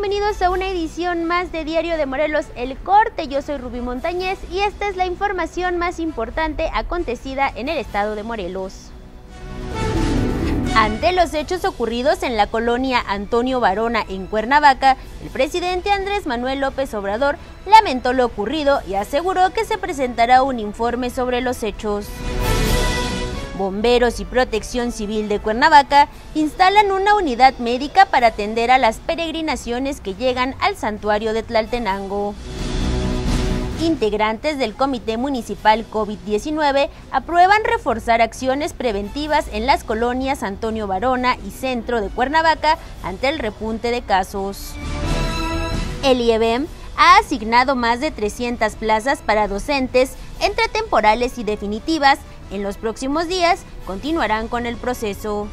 bienvenidos a una edición más de Diario de Morelos El Corte. Yo soy Rubí Montañez y esta es la información más importante acontecida en el estado de Morelos. Ante los hechos ocurridos en la colonia Antonio Varona en Cuernavaca, el presidente Andrés Manuel López Obrador lamentó lo ocurrido y aseguró que se presentará un informe sobre los hechos. Bomberos y Protección Civil de Cuernavaca instalan una unidad médica para atender a las peregrinaciones que llegan al santuario de Tlaltenango. Integrantes del Comité Municipal COVID-19 aprueban reforzar acciones preventivas en las colonias Antonio Varona y Centro de Cuernavaca ante el repunte de casos. El IEBEM ha asignado más de 300 plazas para docentes entre temporales y definitivas. En los próximos días continuarán con el proceso.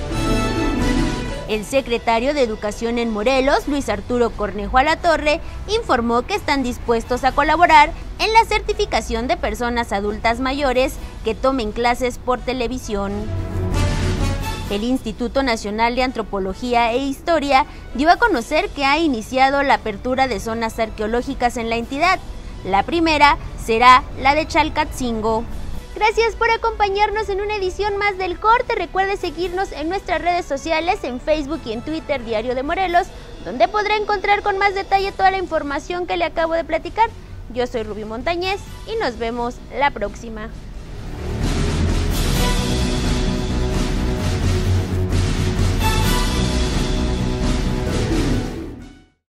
El secretario de Educación en Morelos, Luis Arturo Cornejo Alatorre, informó que están dispuestos a colaborar en la certificación de personas adultas mayores que tomen clases por televisión. El Instituto Nacional de Antropología e Historia dio a conocer que ha iniciado la apertura de zonas arqueológicas en la entidad. La primera será la de Chalcatzingo. Gracias por acompañarnos en una edición más del Corte. Recuerde seguirnos en nuestras redes sociales, en Facebook y en Twitter, Diario de Morelos, donde podrá encontrar con más detalle toda la información que le acabo de platicar. Yo soy Rubí Montañez y nos vemos la próxima.